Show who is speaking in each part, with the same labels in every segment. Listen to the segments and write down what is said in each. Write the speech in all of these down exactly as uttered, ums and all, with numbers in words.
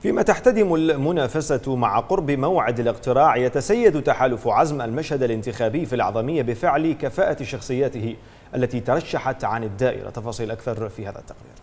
Speaker 1: فيما تحتدم المنافسة مع قرب موعد الاقتراع، يتسيد تحالف عزم المشهد الانتخابي في الأعظمية بفعل كفاءة شخصياته التي ترشحت عن الدائرة. تفاصيل أكثر في هذا التقرير.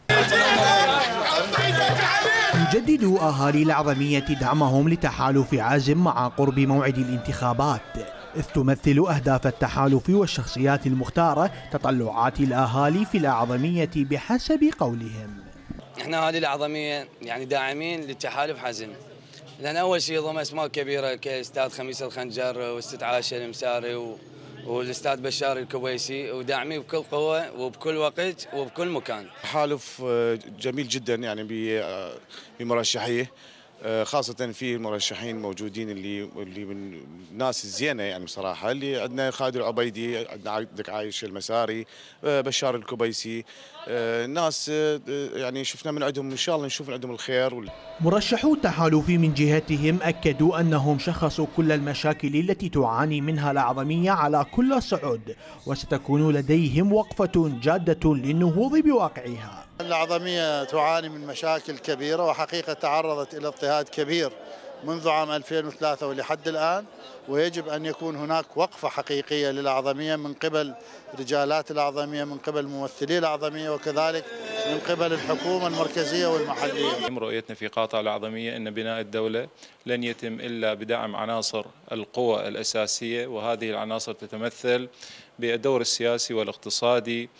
Speaker 2: يجدد أهالي الأعظمية دعمهم لتحالف عزم مع قرب موعد الانتخابات، إذ تمثل أهداف التحالف والشخصيات المختارة تطلعات الأهالي في الأعظمية بحسب قولهم.
Speaker 3: احنا اهالي الأعظمية يعني داعمين للتحالف حزم، لأن أول شيء ضم أسماء كبيرة كأستاذ خميس الخنجر واستاذ عاشر المساري و... والاستاذ بشار الكويسي، وداعمين بكل قوة وبكل وقت وبكل مكان.
Speaker 4: تحالف جميل جدا يعني بمرشحيه، خاصة في المرشحين موجودين اللي اللي من الناس الزينة يعني بصراحة، اللي عندنا خالد العبيدي، عندنا عندك عايش المساري، بشار الكوبيسي، ناس يعني شفنا من عندهم، ان شاء الله نشوف من عندهم الخير.
Speaker 2: مرشحو التحالف من جهتهم أكدوا أنهم شخصوا كل المشاكل التي تعاني منها الأعظمية على كل الصعود، وستكون لديهم وقفة جادة للنهوض بواقعها.
Speaker 5: الأعظمية تعاني من مشاكل كبيرة، وحقيقة تعرضت إلى اضطهاد كبير منذ عام ألفين وثلاثة ولحد الآن، ويجب أن يكون هناك وقفة حقيقية للأعظمية من قبل رجالات الأعظمية، من قبل ممثلي الأعظمية، وكذلك من قبل الحكومة المركزية والمحلية.
Speaker 6: رؤيتنا في قاطع الأعظمية أن بناء الدولة لن يتم إلا بدعم عناصر القوى الأساسية، وهذه العناصر تتمثل بالدور السياسي والاقتصادي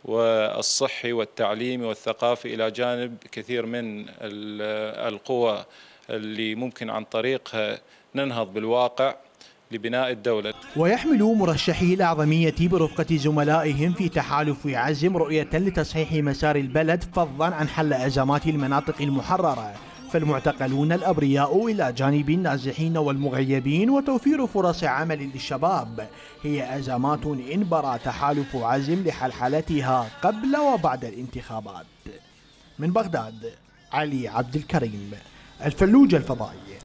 Speaker 6: والصحي والتعليمي والثقافي، إلى جانب كثير من القوى اللي ممكن عن طريقها ننهض بالواقع لبناء الدولة.
Speaker 2: ويحمل مرشحي الأعظمية برفقة زملائهم في تحالف عزم رؤية لتصحيح مسار البلد، فضلا عن حل أزمات المناطق المحررة، فالمعتقلون الأبرياء إلى جانب النازحين والمغيبين وتوفير فرص عمل للشباب هي أزمات انبرى تحالف عزم لحلحلتها قبل وبعد الانتخابات. من بغداد، علي عبد الكريم، الفلوج الفضائي.